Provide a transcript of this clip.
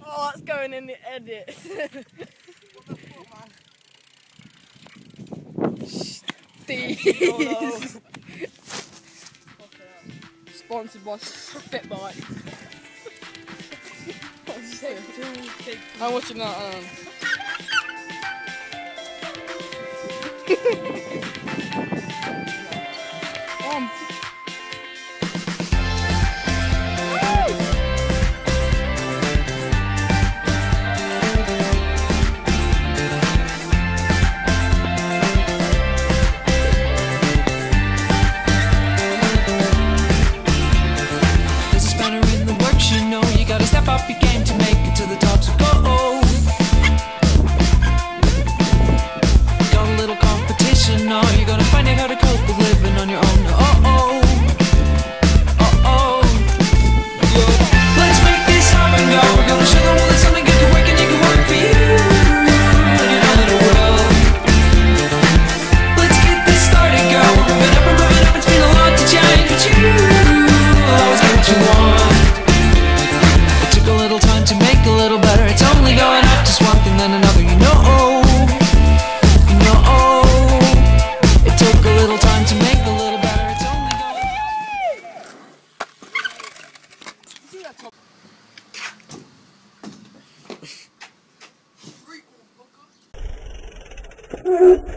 Oh, that's going in the edit. What the fuck, man? Steve. Sponsored by Skatepark. I'm watching that. Step up your game to make it to the top, so go. Got a little competition now, you're gonna find out how to cope with living on your own. Let's make this happen, go. We're gonna show them all that something good can work and you can work for you. And you know that it will. Let's get this started, go. We're moving up, it's been a lot to change, but you always get what you want. A little time to make a little better. It's only going up, just one thing then another. You know. It took a little time to make a little better. It's only going up.